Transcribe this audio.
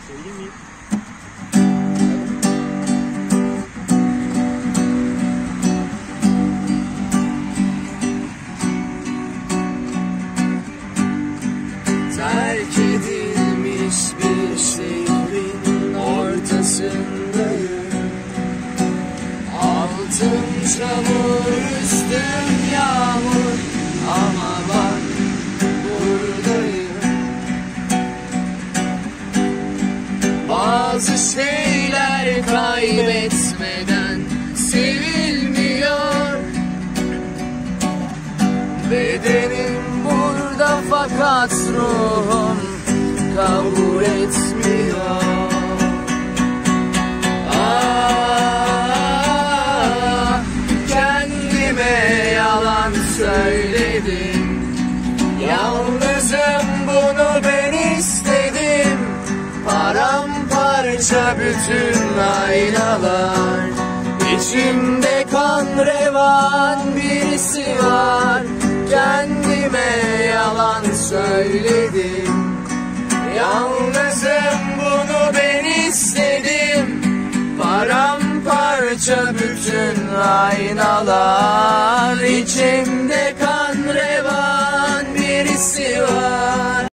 Söyleyeyim mi? Terk edilmiş bir şehrin ortasındayım. Altın çamur, üstüm yağmur, ama bak buradayım. Bazı şeyler kaybetmeden sevilmiyor. Bedenim burada fakat ruhum kabul etmiyor. Kendime yalan söyledim. Yalnızım, bunu ben istedim. Paramparça bütün aynalar. İçimde kan revan birisi var. Kendime yalan söyledim. Yalnızım, bunu ben istedim. Paramparça bütün aynalar. İçimde kan